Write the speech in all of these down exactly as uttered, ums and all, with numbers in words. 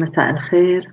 مساء الخير.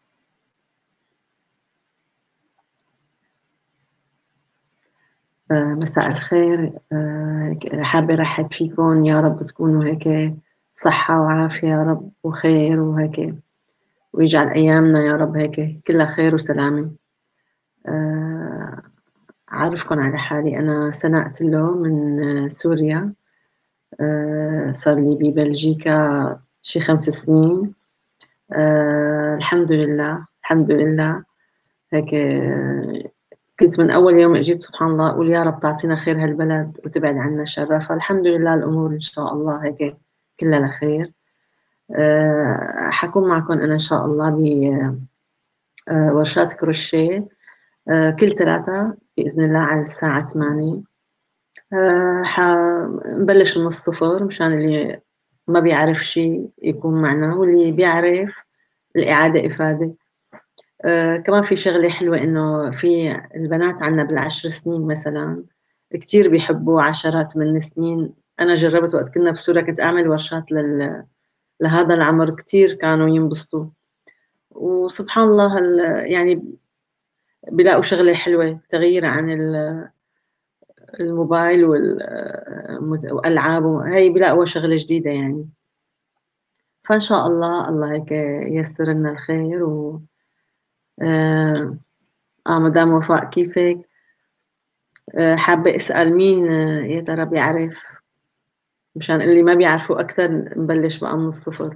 آآ مساء الخير، آآ ك حابة أرحّب فيكم، يا رب تكونوا هيك بصحة وعافية يا رب وخير وهيك، ويجعل أيامنا يا رب هيك كلّها خير وسلامة. آآ أعرّفكم على حالي، أنا سناء تِلّو من سوريا، آآ صار لي ببلجيكا شي خمس سنين. آآ الحمد لله، الحمد لله، هيك كنت من أول يوم إجيت سبحان الله أقول يا رب تعطينا خير هالبلد وتبعد عنا شرّها، فالحمد لله الأمور إن شاء الله هيك كلّها لخير. آآ حاكون معكم أنا إن شاء الله ب آآ ورشات كروشيه آآ كل تلاتة بإذن الله على الساعة ثمانية. آآ حنبلّش من الصفر مشان اللي ما بيعرف شي يكون معنا، واللي بيعرف الإعادة إفادة. آآ كمان في شغلة حلوة إنه في البنات عندنا بالعشر سنين مثلًا كتير بيحبّوا عشرات من السنين. أنا جرّبت وقت كنّا بسوريا كنت أعمل ورشات لل لهذا العمر، كتير كانوا ينبسطوا، وسبحان الله هال يعني بيلاقوا شغلة حلوة تغيير عن ال الموبايل وال مز وألعاب وهي بيلاقوها شغلة جديدة يعني. فإن شاء الله الله هيك ييسّر لنا الخير و آآ آه مدام وفاء كيفِك؟ آآ حابة أسأل مين يا ترى بيعرف؟ مشان اللي ما بيعرفوا أكتر نبلّش بقى من الصفر.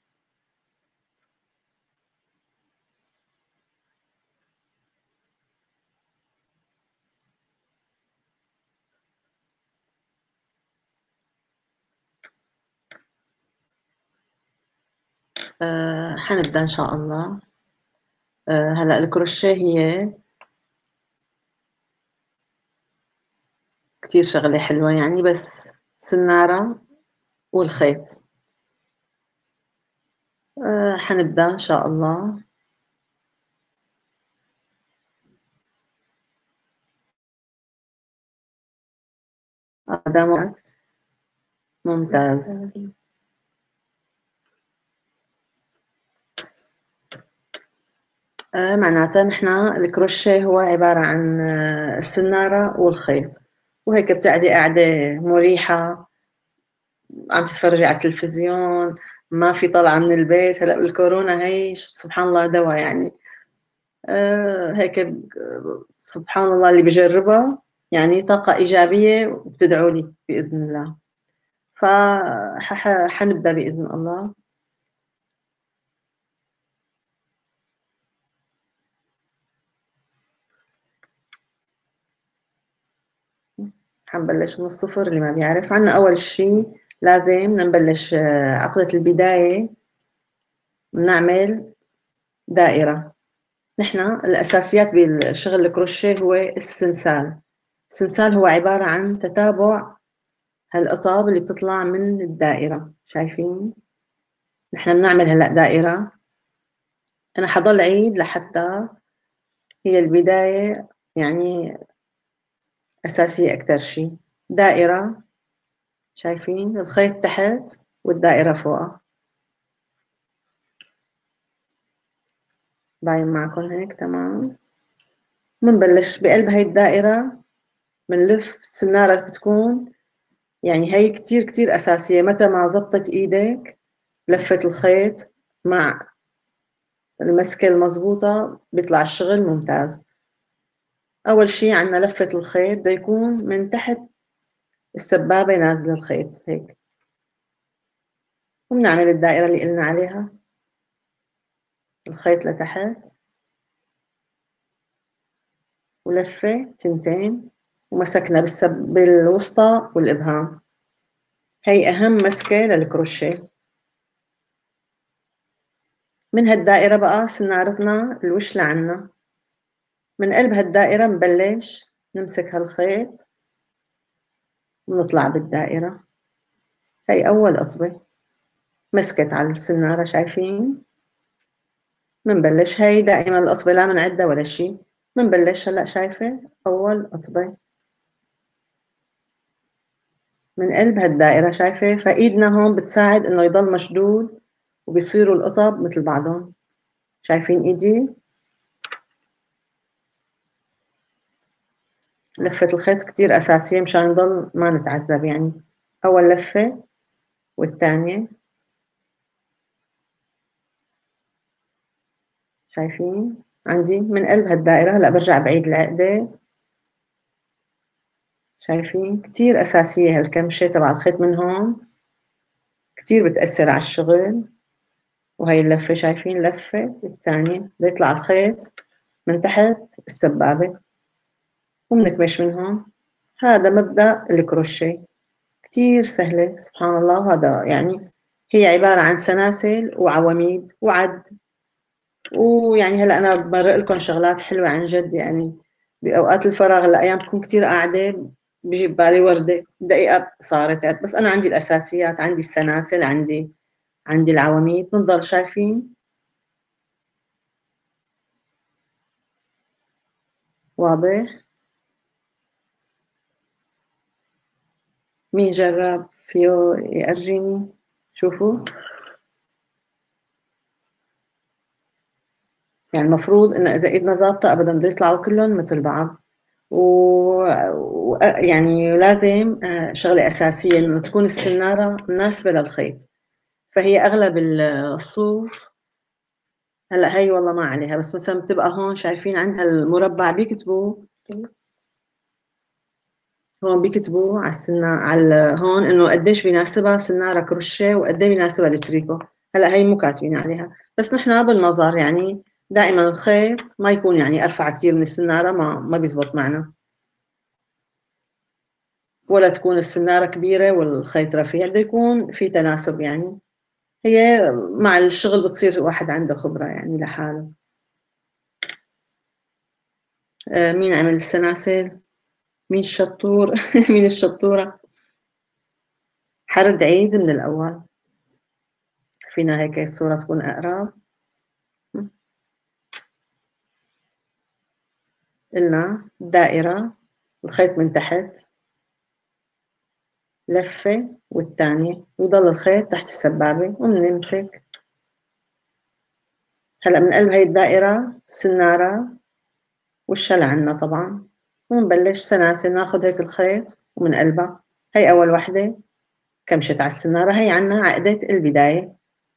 آآ حنبدأ إن شاء الله. آآ هلأ الكروشيه هي كتير شغلة حلوة يعني، بس سنّارة والخيط. آآ حنبدأ إن شاء الله. أقدامات ممتاز. آآ معناتها نحن الكروشيه هو عبارة عن السنّارة والخيط، وهيك بتقعدي قعدة مريحة عم تتفرّجي على التلفزيون، ما في طلعة من البيت. هلأ بالكورونا هي ش سبحان الله دوا يعني. آآ هيك ب سبحان الله اللي بيجرّبها يعني طاقة إيجابية وبتدعوا لي بإذن الله. ف ح ح حنبدأ بإذن الله. إمم، حنبلّش من الصفر اللي ما بيعرف. عندنا أول شي لازم بدنا نبلّش عقدة البداية، بنعمل دائرة. نحن الأساسيات بالشغل الكروشيه هو السنسال. السنسال هو عبارة عن تتابع هالقطب اللي بتطلع من الدائرة، شايفين؟ نحن بنعمل هلأ دائرة، أنا حاضل عيد لحتى هي البداية يعني أساسية أكتر شي. دائرة، شايفين؟ الخيط تحت والدائرة فوقها. باين معكن هيك تمام؟ منبلّش بقلب هاي الدائرة منلف السنارة بتكون يعني هي كتير كتير أساسية، متى ما زبطت إيدك لفّة الخيط مع المسكة المضبوطة بيطلع الشغل ممتاز. أول شي عندنا لفّة الخيط بده يكون من تحت السبابة نازلة الخيط هيك، وبنعمل الدائرة اللي قلنا عليها، الخيط لتحت ولفة تنتين ومسكنا بالسب بالوسطى والإبهام. هي أهم مسكة للكروشيه. من هالدائرة بقى سنارتنا الوش لعنا، من قلب هالدائرة نبلّش نمسك هالخيط ونطلع بالدائرة. هي أول قطبة مسكت على السنارة، شايفين؟ منبلّش هي دائمًا القطبة لا منعدّا ولا شي، منبلّش هلأ شايفة أول قطبة من قلب هالدائرة، شايفة؟ فإيدنا هون بتساعد إنه يضل مشدود وبيصيروا القطب مثل بعضهم. شايفين ايدي؟ لفة الخيط كتير أساسية مشان نضل ما نتعذب يعني. أول لفة والثانية، شايفين؟ عندي من قلب هالدائرة. هلأ برجع بعيد العقدة. شايفين؟ كتير أساسية هالكمشة تبع الخيط من هون، كتير بتأثر على الشغل. وهي اللفة، شايفين؟ لفة الثانية بيطلع الخيط من تحت السبابة وبنكمش من هون. هذا مبدأ الكروشيه، كتير سهلة سبحان الله. هذا يعني هي عبارة عن سلاسل وعواميد وعد. ويعني هلا أنا بمرق لكم شغلات حلوة عن جد يعني. بأوقات الفراغ هلا أيام بكون كتير قاعدة بيجي ببالي وردة دقيقة صارت، بس أنا عندي الأساسيات، عندي السلاسل، عندي عندي العواميد. بنضل شايفين؟ واضح؟ مين جرب فيه يأرجيني؟ شوفوا، يعني المفروض إنه إذا إيدنا ظابطة أبدا بده يطلعوا كلهم مثل بعض. و... و... يعني لازم آه، شغلة أساسية إنه تكون السنارة مناسبة للخيط. فهي أغلب الصوف هلا هي والله ما عليها، بس مثلا بتبقى هون شايفين عندها المربع بيكتبوا هون، بيكتبوا على السنا على هون انه قديش بيناسبها سناره كروشيه وقد ايه بيناسبها التريكو. هلا هي مو كاتبين عليها، بس نحن بالنظر يعني دائما الخيط ما يكون يعني ارفع كثير من السناره، ما ما بيزبط معنا. ولا تكون السناره كبيره والخيط رفيع، بده يكون في تناسب يعني. هي مع الشغل بتصير واحد عنده خبره يعني لحاله. آه، مين عمل السلاسل؟ مين الشطور؟ مين الشطورة؟ حرد عيد من الأول. فينا هيك الصورة تكون أقرب. قلنا دائرة، الخيط من تحت، لفة والتانية، ويضل الخيط تحت السبابة وبنمسك. هلأ من قلب هاي الدائرة السنارة والشل عنا طبعا، ونبلش سلاسل. ناخد هيك الخيط ومن قلبها. هي أول وحدة كمشت على السنارة، هي عنا عقدة البداية.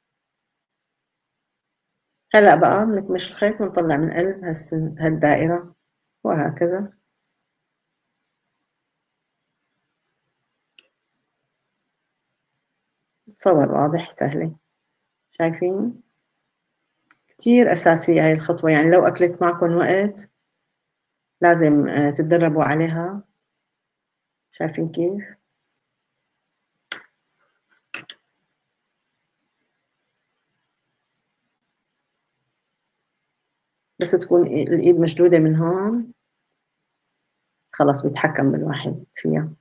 هلأ بقى بنكمش الخيط ونطلع من قلب هالسن... هالدائرة وهكذا. تصور واضح سهلة؟ شايفين؟ كتير أساسية هاي الخطوة يعني. لو أكلت معكم وقت لازم آه، تتدربوا عليها. شايفين كيف؟ بس تكون الإيد مشدودة من هون خلص بيتحكم بالواحد فيها.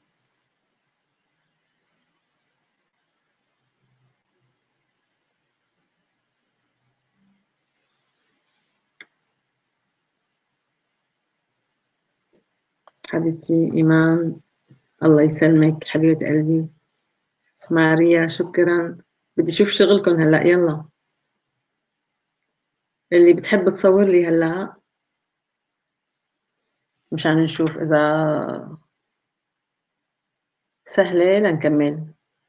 حبيبتي إيمان، الله يسلمك حبيبة قلبي. ماريا شكرا. بدي أشوف شغلكم هلأ. يلا اللي بتحب تصور لي هلأ مشان نشوف إذا سهلة لنكمل.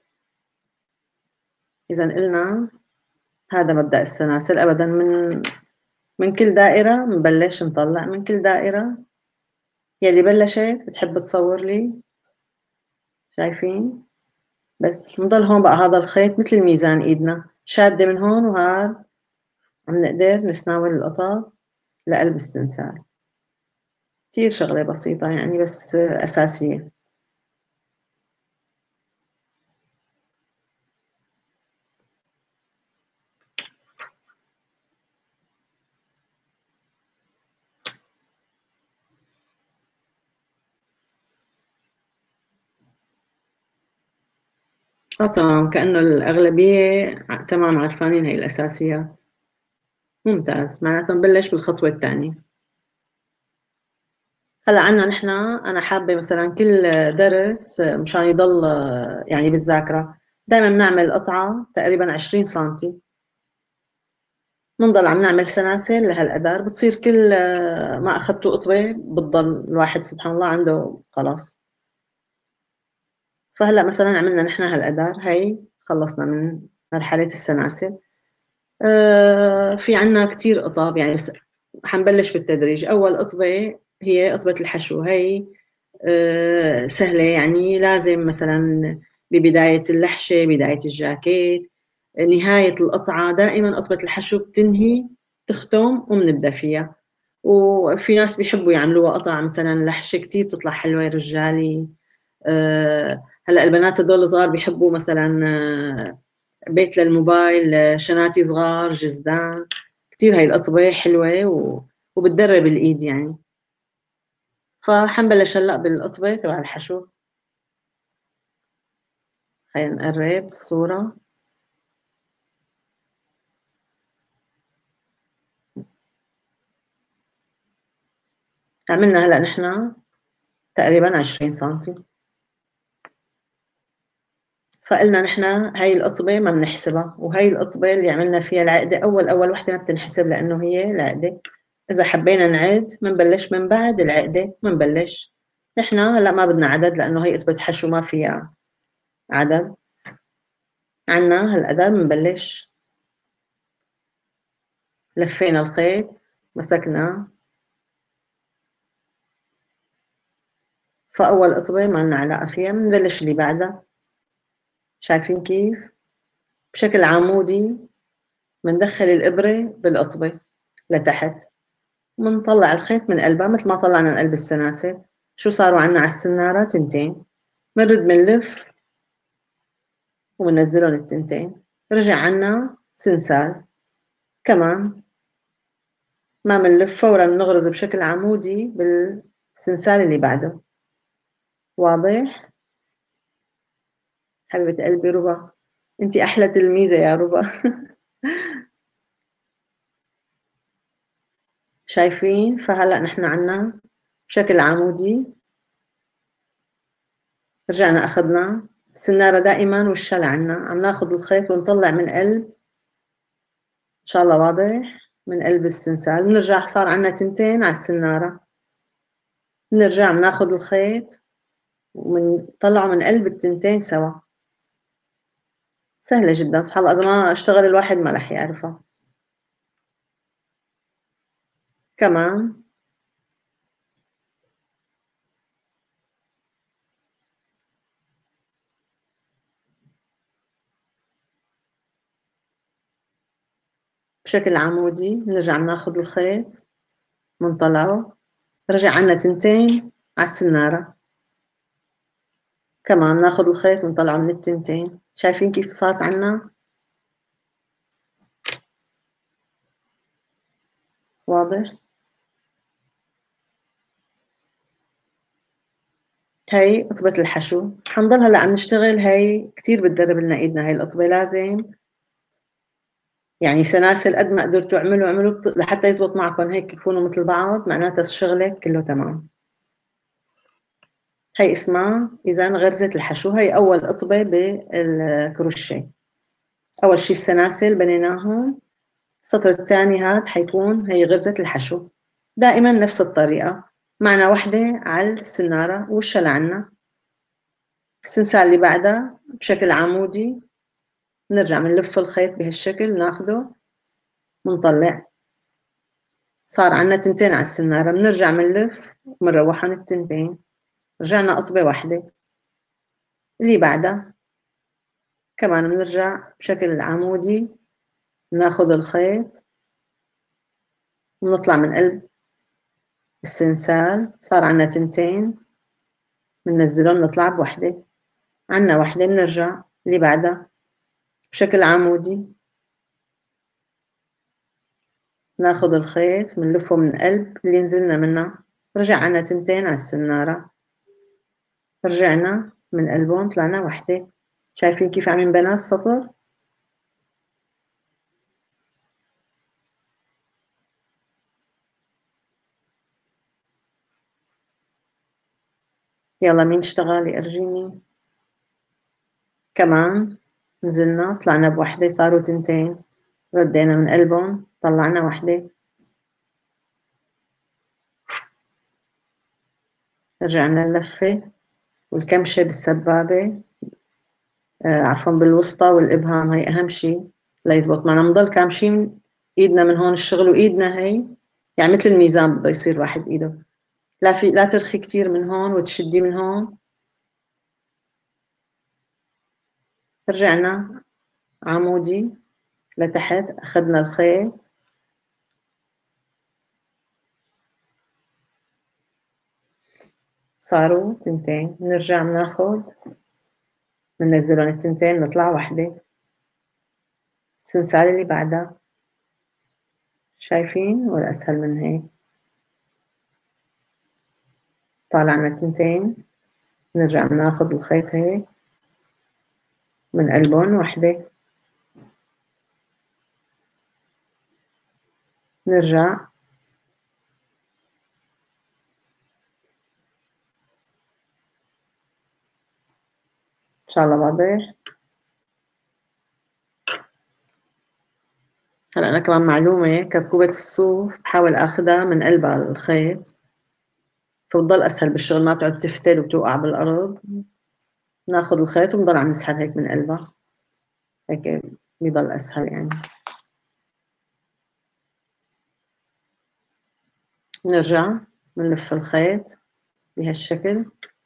إذا قلنا هذا مبدأ السلاسل أبدا. من من كل دائرة نبلش نطلع من كل دائرة. يلي بلشت بتحب تصور لي؟ شايفين؟ بس نضل هون بقى. هذا الخيط مثل الميزان، ايدنا شادة من هون وهذا عم نقدر نسناول القطع لقلب السنسال. كتير شغلة بسيطة يعني بس أساسية. اه تمام، كأنه الأغلبية تمام عارفانين هي الأساسيات. ممتاز، معناته نبلش بالخطوة الثانية. هلا عنا نحن، أنا حابة مثلا كل درس مشان يضل يعني بالذاكرة دائما بنعمل قطعة تقريبا عشرين سنتي. بنضل عم نعمل سلاسل لهالقدر، بتصير كل ما أخدتوا قطوة بتضل الواحد سبحان الله عنده خلاص. فهلأ مثلًا عملنا نحن هالقدر، هي خلّصنا من مرحلة السلاسل. آآ في عندنا كتير قطب يعني بس حنبلش بالتدريج، أول قطبة هي قطبة الحشو، هي آآ سهلة يعني لازم مثلًا ببداية اللحشة، بداية الجاكيت، نهاية القطعة دائمًا قطبة الحشو بتنهي تختم وبنبدأ فيها، وفي ناس بيحبوا يعملوها قطع مثلًا لحشة كتير بتطلع حلوة رجالي. آآ هلأ البنات هدول الصغار بيحبوا مثلًا آه، بيت للموبايل، آه، شناتي صغار، جزدان، كتير هاي القطبة حلوة و وبتدرّب الإيد يعني. فحنبلش هلأ بالقطبة تبع الحشو. خلينا نقرّب الصورة. عملنا هلأ نحن تقريبًا عشرين سنتي. فقلنا نحن هاي القطبة ما بنحسبها، وهاي القطبة اللي عملنا فيها العقدة أول أول وحدة ما بتنحسب لإنه هي العقدة. إذا حبينا نعد بنبلش من بعد العقدة بنبلش. نحن هلأ ما بدنا عدد لإنه هي قطبة حشو ما فيها عدد. عنا هالقدر بنبلش. لفينا الخيط، مسكناه. فأول قطبة ما لنا علاقة فيها، بنبلش اللي بعدها. شايفين كيف؟ بشكل عمودي بندخل الإبرة بالقطبة لتحت، وبنطلّع الخيط من قلبها متل ما طلعنا من قلب السلاسل. شو صاروا عنا على السنارة؟ تنتين. بنرد بنلف وبننزّلن التنتين، رجع عنا سنسال. كمان ما بنلف فورًا بنغرز بشكل عمودي بالسنسال اللي بعده. واضح؟ حبيبة قلبي رُبا، أنتِ أحلى تلميذة يا رُبا. شايفين؟ فهلأ نحن عنا بشكل عمودي. رجعنا أخدنا السنارة دائمًا وشّا لعنا، عم ناخد الخيط ونطلّع من قلب إن شاء الله واضح، من قلب السنسال. بنرجع صار عنا تنتين على السنارة، بنرجع بناخد الخيط وبنطلّعه من قلب التنتين سوا. سهلة جدًا سبحان الله، إذا ما اشتغل الواحد ما رح يعرفها. كمان بشكل عمودي بنرجع بناخد الخيط بنطلعه، رجع عنا تنتين على السنارة. كمان ناخد الخيط ونطلعه من التنتين. شايفين كيف صارت عنا؟ واضح؟ هاي قطبة الحشو، حنضل هلأ عم نشتغل. هاي كتير بتدرب لنا إيدنا هاي القطبة، لازم يعني سلاسل قد ما قدرتوا اعملوا اعملوا بت... لحتى يزبط معكم هيك يكونوا مثل بعض، معناتها شغلك كله تمام. هي اسمها إذا غرزة الحشو، هي أول قطبة بالكروشيه. أول شي السلاسل بنيناهم، السطر الثاني هاد حيكون هي غرزة الحشو. دائما نفس الطريقة، معنا وحدة على السنارة وشها لعنا. السنسال اللي بعدها بشكل عمودي نرجع بنلف الخيط بهالشكل، ناخده بنطلع. صار عنا تنتين على السنارة، بنرجع بنلف وبنروحن التنتين. رجعنا قطبة واحدة. اللي بعدها كمان بنرجع بشكل عمودي، بناخد الخيط ونطلع من قلب السنسال. صار عنا تنتين، بننزلن نطلع بوحدة. عنا وحدة بنرجع اللي بعدها بشكل عمودي، ناخد الخيط بنلفه من قلب اللي نزلنا منها. رجع عنا تنتين على السنارة، رجعنا من قلبهم طلعنا وحدة. شايفين كيف عم ينبنى السطر؟ يلا مين اشتغل يرجيني؟ كمان نزلنا طلعنا بوحدة، صاروا تنتين. ردينا من قلبهم طلعنا وحدة، رجعنا اللفة والكمشة بالسبابة، آه عفوا بالوسطى والإبهام، هي أهم شي ليزبط معنا. نضل كامشين إيدنا من هون الشغل، وإيدنا هي يعني مثل الميزان بده يصير واحد إيده، لا في لا ترخي كتير من هون وتشدي من هون. رجعنا عمودي لتحت، أخذنا الخيط، صاروا تنتين، نرجع بناخد بننزلهم التنتين، نطلع وحدة، السنسال اللي بعدها. شايفين ولا أسهل من هيك؟ طالعنا تنتين، نرجع بناخد الخيط هيك من قلبهم وحدة، نرجع إن شاء الله واضح. هلا أنا كمان معلومة، كركوبة الصوف بحاول آخدها من قلبها الخيط، فبتضل أسهل بالشغل، ما بتقعد تفتل وتوقع بالأرض. ناخد الخيط ونضل عم نسحب هيك من قلبها، هيك بيضل أسهل يعني. نرجع بنلف الخيط بهالشكل،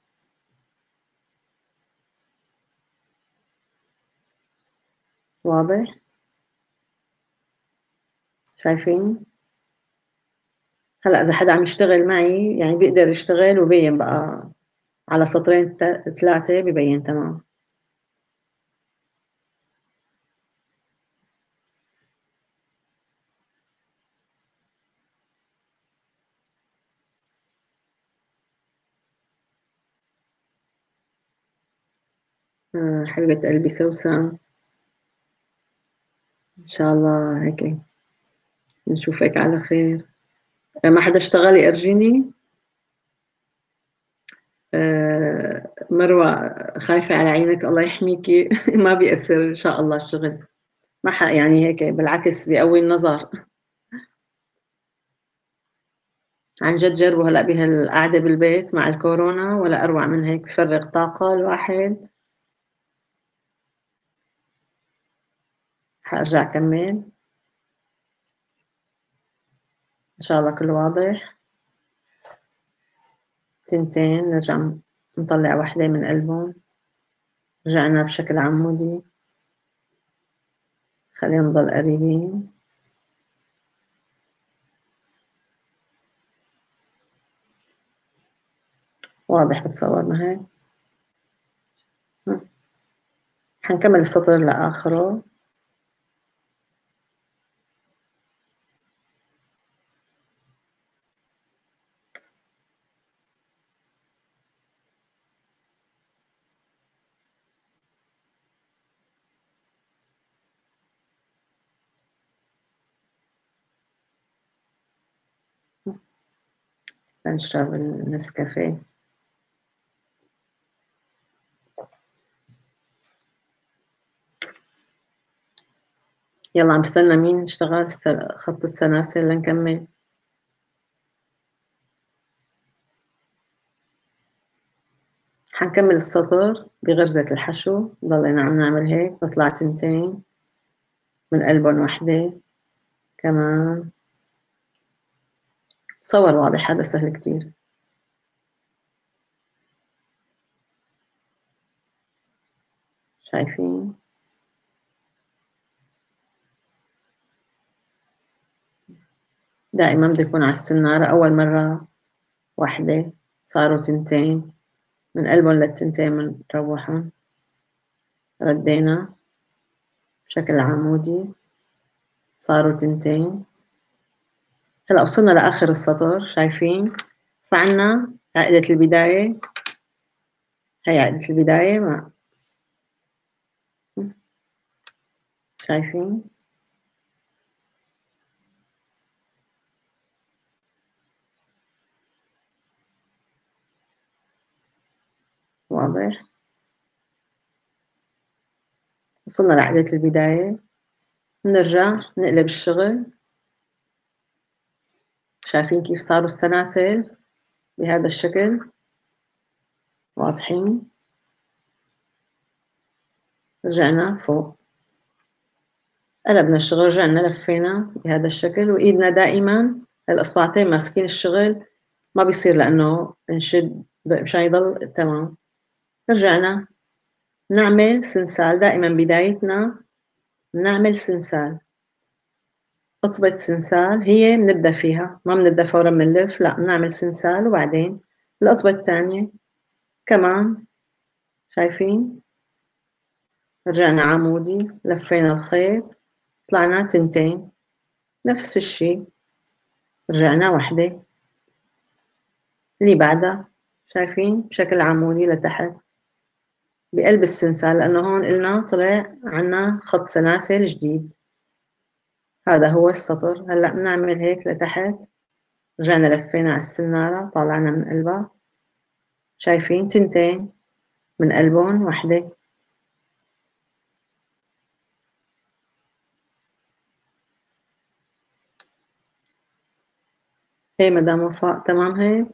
واضح؟ شايفين؟ هلأ إذا حدا عم يشتغل معي يعني بيقدر يشتغل وبين بقى على سطرين ثلاثة ببين تمام. آه، حبيبة قلبي سوسن، إن شاء الله هيك نشوفك على خير. آه، ما حدا اشتغل يأرجيني؟ آه، مروة خايفة على عينك، الله يحميكي. ما بيأثر إن شاء الله الشغل، ما ح- يعني هيك بالعكس بيقوي النظر. عن جد جربوا هلأ بهالقعدة بالبيت مع الكورونا، ولا أروع من هيك، بفرغ طاقة الواحد. حأرجع أكمل إن شاء الله كله واضح. تنتين نرجع نطلع وحدة من قلبهم، رجعنا بشكل عمودي، خلينا نضل قريبين. واضح بتصور معي؟ حنكمل السطر لآخره. لنشرب النسكافيه. يلا عم بستنى مين اشتغل خط السلاسل لنكمل. حنكمل السطر بغرزة الحشو، ضلينا عم نعمل هيك، نطلع تنتين من قلبهم وحدة كمان. صور واضح، هذا سهل كتير. شايفين؟ دائما بده يكون على السنارة، أول مرة واحدة صاروا تنتين، من قلبهم للتنتين بنروحهم، ردينا بشكل عمودي، صاروا تنتين. هلا وصلنا لآخر السطر، شايفين؟ فعنا عقدة البداية، هي عقدة البداية مع، شايفين؟ واضح؟ وصلنا لعقدة البداية، نرجع نقلب الشغل شايفين كيف صاروا السلاسل بهذا الشكل؟ واضحين؟ رجعنا فوق، قلبنا الشغل، رجعنا لفينا بهذا الشكل، وإيدنا دائمًا الإصبعتين ماسكين الشغل، ما بيصير لإنه نشد مشان يضل تمام. رجعنا نعمل سنسال، دائمًا بدايتنا نعمل سنسال، قطبة سنسال هي بنبدأ فيها، ما بنبدأ فورًا بنلف، لأ بنعمل سنسال وبعدين القطبة التانية كمان، شايفين؟ رجعنا عمودي، لفينا الخيط، طلعنا تنتين، نفس الشي، رجعنا وحدة، اللي بعدها شايفين بشكل عمودي لتحت بقلب السنسال، لأنه هون إلنا طلع عنا خط سلاسل جديد، هذا هو السطر. هلأ بنعمل هيك لتحت، رجعنا لفينا على السنارة، طلعنا من قلبها، شايفين تنتين من قلبهم وحدة، هي مدام وفاء تمام هيك،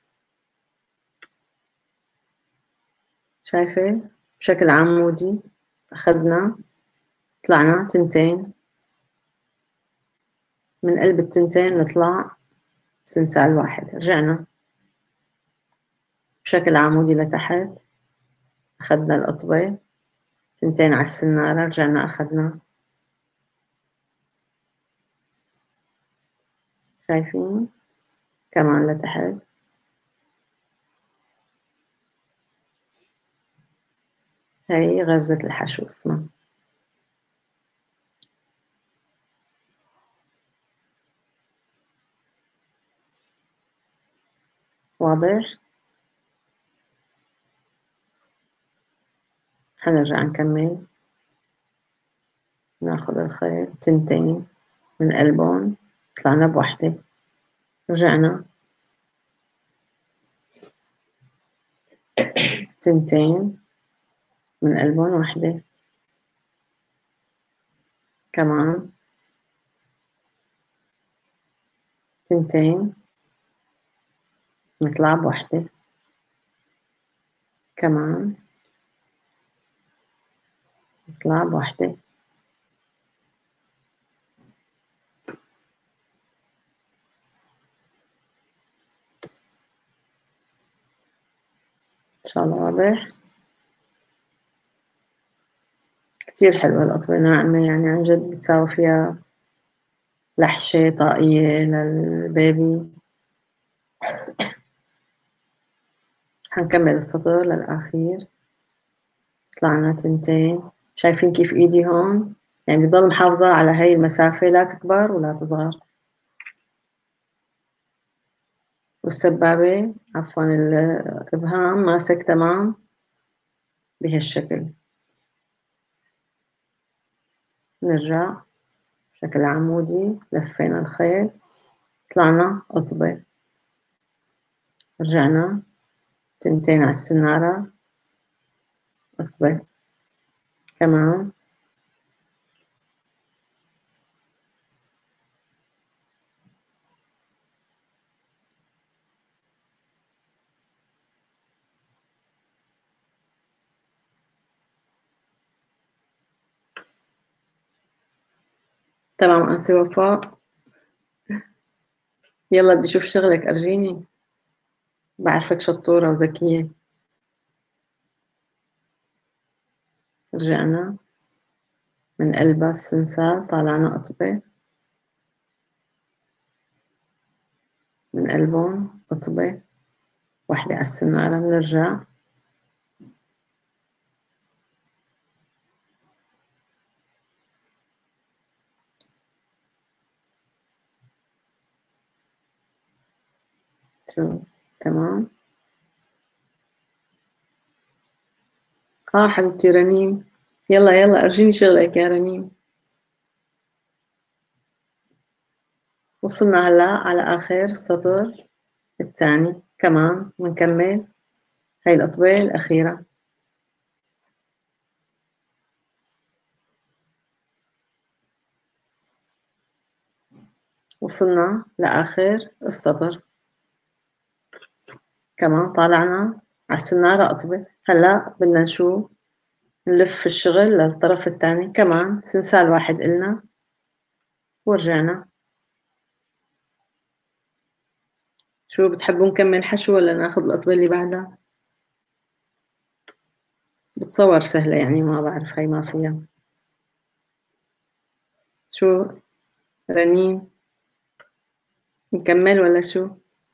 شايفة بشكل عمودي أخذنا طلعنا تنتين، من قلب التنتين نطلع سنسال واحد، رجعنا بشكل عمودي لتحت، أخذنا القطبة تنتين على السنارة، رجعنا أخذنا، شايفين كمان لتحت، هاي غرزة الحشو اسمها. واضح؟ حنرجع نكمل، ناخد الخيط تنتين من قلبهم، طلعنا بوحدة، رجعنا تنتين من قلبهم وحدة، كمان تنتين نطلع بوحدة، كمان نطلع بوحدة، إن شاء الله واضح. كتير حلوة القطوة، ناعمة يعني عن جد بتساوي فيها لحشة طاقية للبيبي. حنكمل السطر للأخير، طلعنا تنتين، شايفين كيف إيدي هون يعني بضل محافظة على هاي المسافة، لا تكبر ولا تصغر، والسبابة عفوا الإبهام ماسك تمام بهالشكل. نرجع بشكل عمودي، لفينا الخيط، طلعنا قطبة، رجعنا تنتين على السنارة، قطبة، كمان تمام. أنسي وفاء، يلا بدي أشوف شغلك أرجيني، بعرفك شطورة وذكية. رجعنا من قلبها السنسال، طالعنا قطبة من قلبهم، قطبة واحدة على السنارة، بنرجع شو تمام. آه حبيبتي رنيم، يلا يلا أرجيني شغلك يا رنيم. وصلنا هلأ على آخر السطر الثاني، كمان بنكمل هاي القطبة الأخيرة، وصلنا لآخر السطر، كمان طالعنا عالسنارة قطبة. هلأ بدنا نشوف نلف الشغل للطرف التاني، كمان سنسال واحد إلنا ورجعنا. شو بتحبوا نكمل حشو ولا ناخد القطبة اللي بعدها؟ بتصور سهلة يعني، ما بعرف هاي ما فيها. شو رنين، نكمل ولا شو؟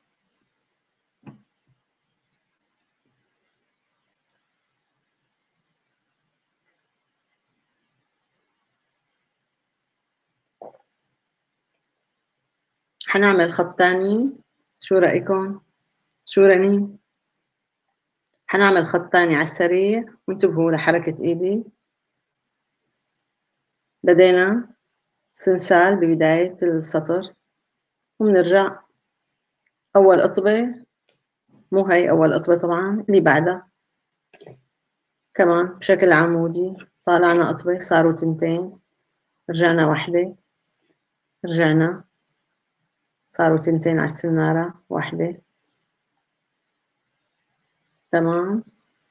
حنعمل خط تاني، شو رأيكم؟ شو رنين؟ حنعمل خط تاني على السريع، وانتبهوا لحركة ايدي. بدينا سنسال ببداية السطر، وبنرجع أول قطبة، مو هاي أول قطبة طبعا، اللي بعدها كمان بشكل عمودي. طالعنا قطبة صاروا تنتين، رجعنا واحدة، رجعنا صاروا تنتين على السنارة، واحدة، تمام.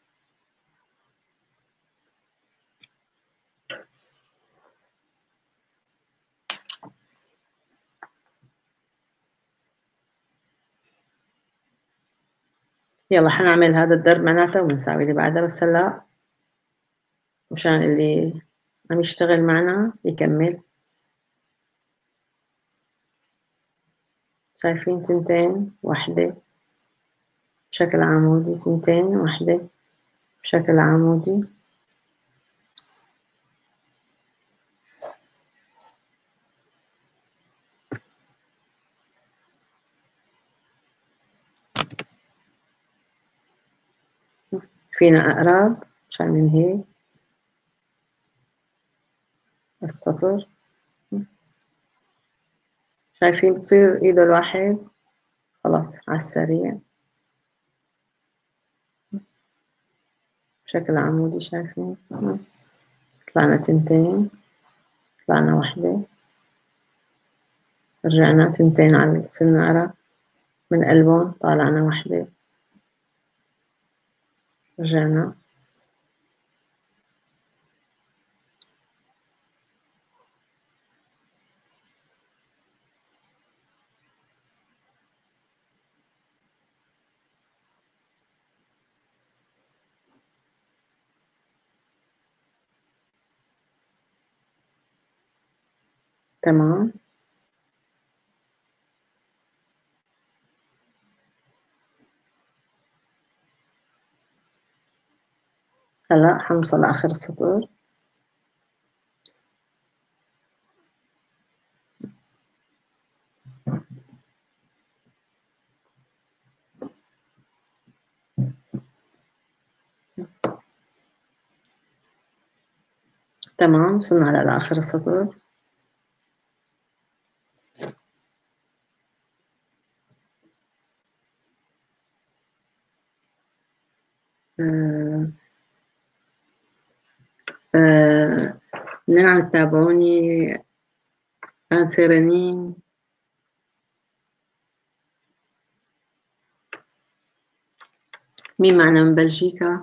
يلا حنعمل هذا الدرب معناته ونساوي اللي بعده، بس هلا مشان اللي عم يشتغل معنا يكمل. شايفين تنتين واحدة بشكل عمودي، تنتين واحدة بشكل عمودي. فينا أقرب مشان ننهي السطر. شايفين بتصير إيده الواحد خلاص على السريع بشكل عمودي. شايفين طلعنا تنتين، طلعنا واحدة، رجعنا تنتين على السنارة من قلبهم، طالعنا واحدة، رجعنا. تمام. هلا حنوصل لآخر السطر. تمام، وصلنا هلا لآخر السطر. آه آه منين عم تتابعوني؟ قناة سيرانين. مين معنا من بلجيكا؟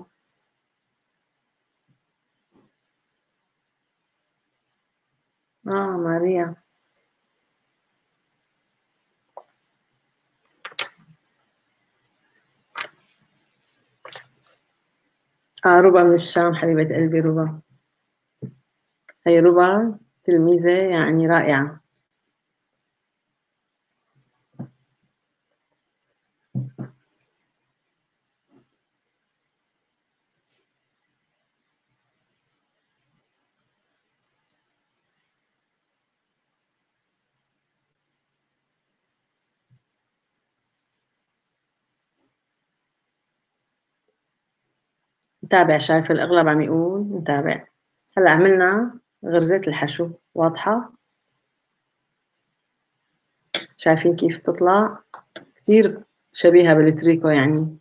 آه ماريا. آه ربا من الشام، حبيبة قلبي ربا. هي ربا تلميذة يعني رائعة. نتابع. شايف الأغلب عم يقول نتابع. هلا عملنا غرزة الحشو واضحة، شايفين كيف تطلع كتير شبيهة بالتريكو، يعني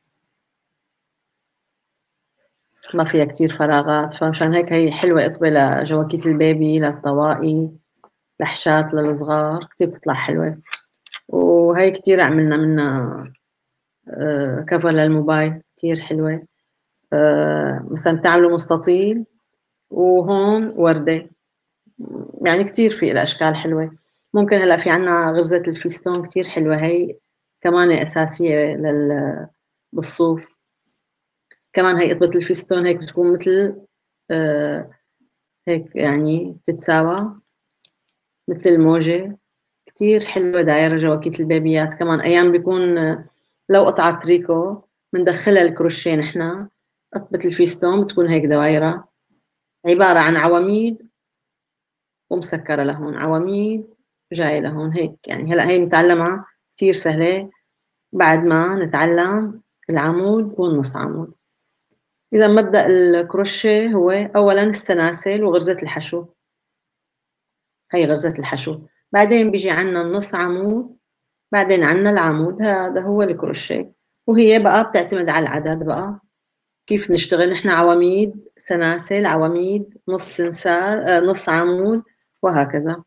ما فيها كتير فراغات، فمشان هيك هي حلوة اطبة لجواكيت البيبي، للطواقي، لحشات للصغار كتير بتطلع حلوة، وهي كتير عملنا منها كفر للموبايل كتير حلوة. مثلا تعملوا مستطيل وهون وردة، يعني كتير في الأشكال حلوة. ممكن هلأ في عنا غرزة الفيستون كتير حلوة، هي كمان أساسية لل بالصوف. كمان هي قطبة الفيستون هيك بتكون مثل آه هيك يعني بتتساوى مثل الموجة، كتير حلوة دايرة جواكيت البيبيات. كمان أيام بيكون آه لو قطعة تريكو بندخلها الكروشيه نحنا. قطبة الفيستون بتكون هيك دوايرة عبارة عن عواميد ومسكرة لهون، عواميد جاية لهون هيك. يعني هلأ هي متعلمة كتير سهلة بعد ما نتعلم العمود والنص عمود. إذا مبدأ الكروشيه هو أولاً السلاسل وغرزة الحشو، هي غرزة الحشو، بعدين بيجي عنا النص عمود، بعدين عنا العمود. هذا هو الكروشيه. وهي بقى بتعتمد على العدد بقى كيف نشتغل نحن، عواميد سلاسل عواميد نص سنسال آه نص عمود وهكذا.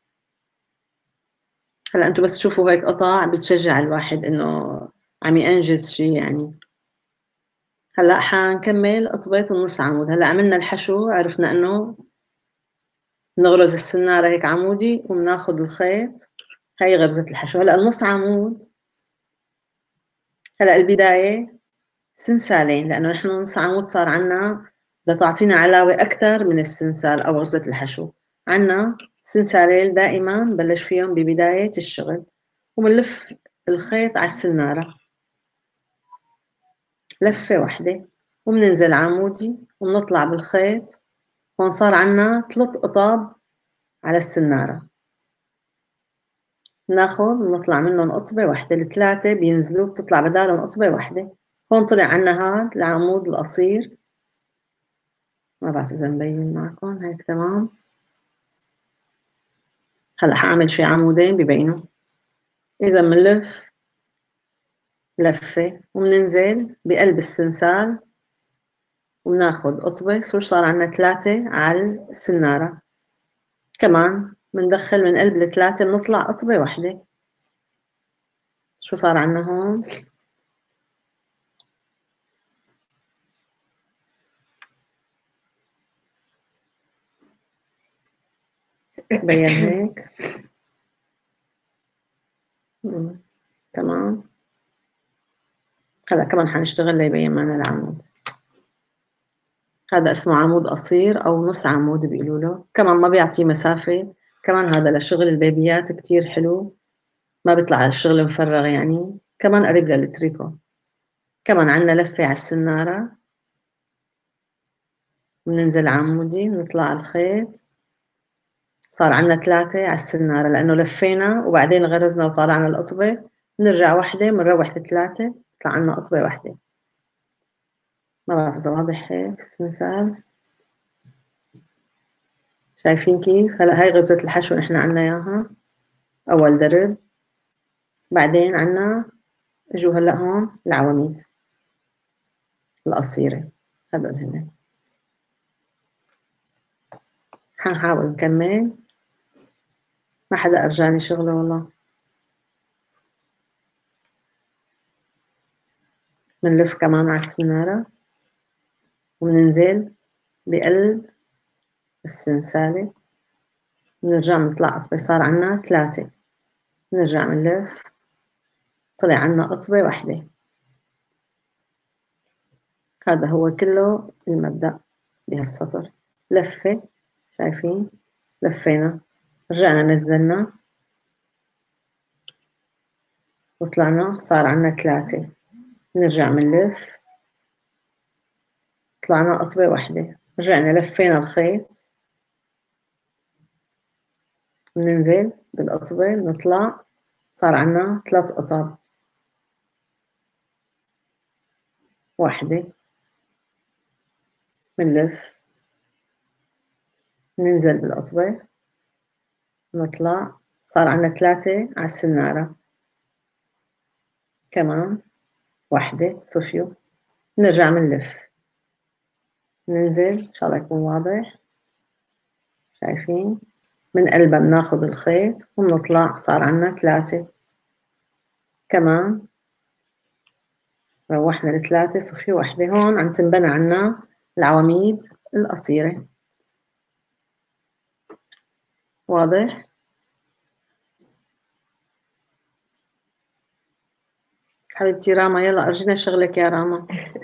هلا انتم بس تشوفوا هيك قطع بتشجع الواحد انه عم ينجز شيء يعني. هلا حنكمل قطبة النص عمود. هلا عملنا الحشو، عرفنا انه نغرز السنارة هيك عمودي وبناخد الخيط، هاي غرزة الحشو. هلا النص عمود، هلا البداية سنسالين، لأنه نحن نص عمود صار عنا بدها تعطينا علاوة أكثر من السنسال أو غرزة الحشو. عنا سنسالين دائما بلش فيهم ببداية الشغل، وبنلف الخيط على السنارة لفة واحدة، وبننزل عمودي وبنطلع بالخيط. هون صار عنا ثلاث قطاب على السنارة، بناخد بنطلع منهم قطبة واحدة، الثلاثة بينزلوا بتطلع بدالهم قطبة واحدة. هون طلع عنا هاد العمود القصير، ما بعرف إذا مبين معكم هيك تمام. هلا حأعمل شي عمودين ببينوا. إذا منلف لفة وبننزل بقلب السنسال وبناخد قطبة، شو صار عنا ثلاثة على السنارة. كمان بندخل من قلب الثلاثة بنطلع قطبة واحدة. شو صار عنا هون؟ بين هيك. مم. تمام. هلا كمان حنشتغل ليبين معنا العمود. هذا اسمه عمود قصير أو نص عمود بيقولوا له، كمان ما بيعطي مسافة. كمان هذا لشغل البيبيات كتير حلو، ما بيطلع الشغل مفرغ يعني. كمان قريب للتريكو. كمان عنا لفة على السنارة، بننزل عمودي بنطلع على الخيط. صار عنا ثلاثة على السنارة لأنه لفينا وبعدين غرزنا وطالعنا القطبة. بنرجع وحدة بنروح ثلاثة بيطلع عنا قطبة واحدة. ما بعرف إذا واضح هيك السنسال، شايفين كيف؟ هلا هاي غرزة الحشو نحن عنا إياها أول درب، بعدين عنا اجوا هلا هون العواميد القصيرة هدول هن. حنحاول نكمل. ما حدا أرجاني شغله والله. بنلف كمان على السنارة وبننزل بقلب السنسالة، بنرجع نطلع قطبة. صار عنا ثلاثة، بنرجع بنلف طلع عنا قطبة واحدة. هذا هو كله المبدأ بهالسطر. لفة، شايفين؟ لفينا رجعنا نزلنا وطلعنا صار عنا ثلاثة، نرجع بنلف طلعنا قطبة واحدة، رجعنا لفينا الخيط بننزل بالقطبة بنطلع صار عنا ثلاث قطب، واحدة بنلف ننزل بالقطبة نطلع صار عنا ثلاثة على السنارة. كمان واحدة صفيو، نرجع بنلف ننزل. إن شاء الله يكون واضح، شايفين؟ من قلبها بناخد الخيط وبنطلع، صار عنا ثلاثة. كمان روحنا لثلاثة، صفي وحدة. هون عم تنبنى عنا العواميد القصيرة. واضح؟ حبيبتي راما، يلا أرجينا شغلك يا راما.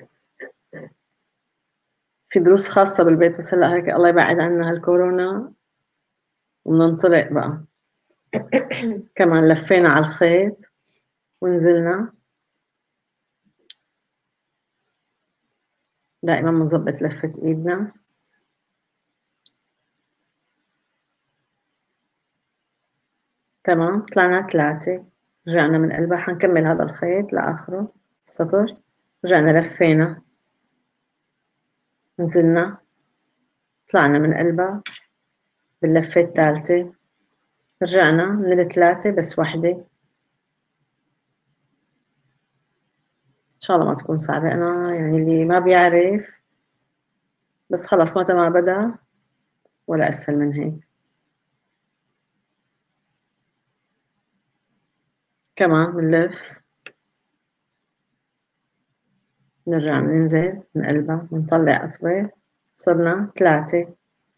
في دروس خاصة بالبيت، بس هلأ هيك الله يبعد عنا هالكورونا وبننطلق بقى. كمان لفينا على الخيط ونزلنا. دائما بنظبط لفة ايدنا. تمام، طلعنا ثلاثة. رجعنا من قلبها، حنكمل هذا الخيط لآخره السطر. رجعنا لفينا، نزلنا، طلعنا من قلبها باللفة الثالثة. رجعنا من الثلاثة بس وحدة. إن شاء الله ما تكون صعبة. أنا يعني اللي ما بيعرف بس خلص متى ما بدأ ولا أسهل من هيك. كمان بنلف، نرجع ننزل من قلبها، بنطلع قطوة. صرنا ثلاثة،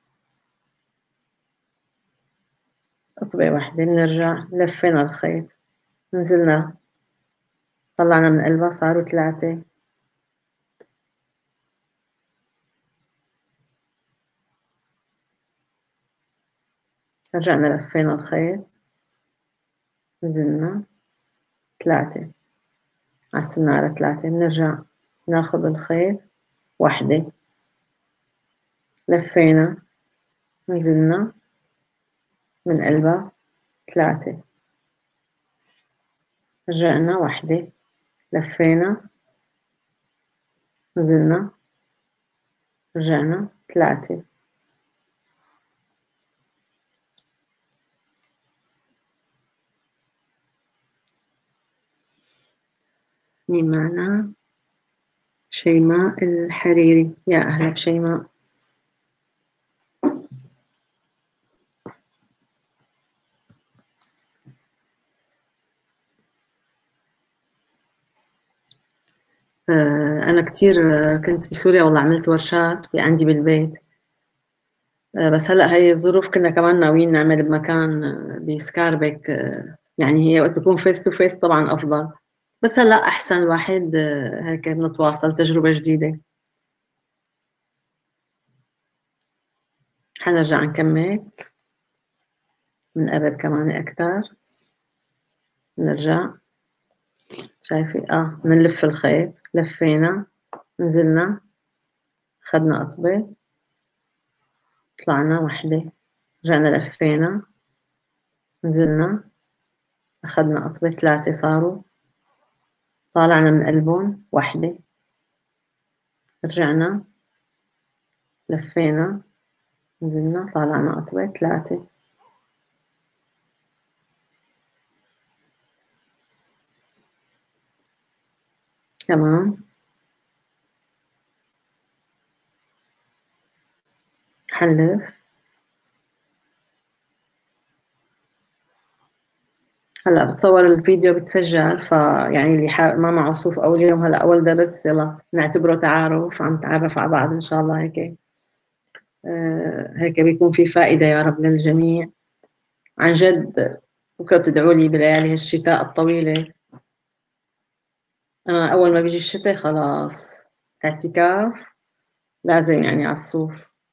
قطوة واحدة. بنرجع لفينا الخيط، نزلنا، طلعنا من قلبها، صاروا ثلاثة. رجعنا لفينا الخيط، نزلنا ثلاثة على السنارة ثلاثة. بنرجع ناخد الخيط وحدة، لفينا، نزلنا من قلبها ثلاثة. رجعنا وحدة، لفينا، نزلنا، رجعنا ثلاثة. مين معنا؟ شيماء الحريري، يا أهلا بشيماء. أنا كتير كنت بسوريا والله، عملت ورشات عندي بالبيت. بس هلأ هي الظروف كنا كمان ناويين نعمل بمكان بسكاربك. يعني هي وقت بيكون فيس تو فيس طبعا أفضل، بس هلأ أحسن الواحد هيك بنتواصل، تجربة جديدة. حنرجع نكمل، بنقرب كمان أكتر. نرجع، شايفة اه بنلف الخيط، لفينا، نزلنا، أخدنا قطبة، طلعنا وحدة، رجعنا لفينا، نزلنا، أخدنا قطبة، ثلاثة صاروا. طالعنا من قلبهم وحدة، رجعنا، لفينا، نزلنا، طالعنا قطبة، ثلاثة. كمان حنلف. هلا بتصور الفيديو بتسجل، فيعني اللي ما معه صوف أول يوم، هلا أول درس، يلا نعتبره تعارف، عم نتعرف على بعض إن شاء الله. هيك آه هيك بيكون في فائدة يا رب للجميع عن جد. بكرة بتدعوا لي بليالي هالشتاء الطويلة. أنا أول ما بيجي الشتاء خلاص اعتكاف لازم، يعني على الصوف.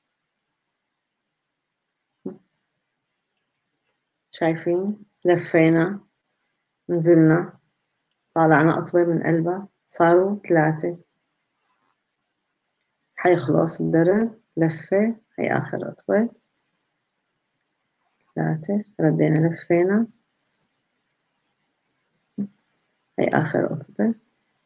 شايفين؟ لفينا، نزلنا، طالعنا قطوة من قلبها، صاروا ثلاثة. حيخلص الدرب، لفة، هي آخر قطوة، ثلاثة. ردينا لفينا، هي آخر قطوة،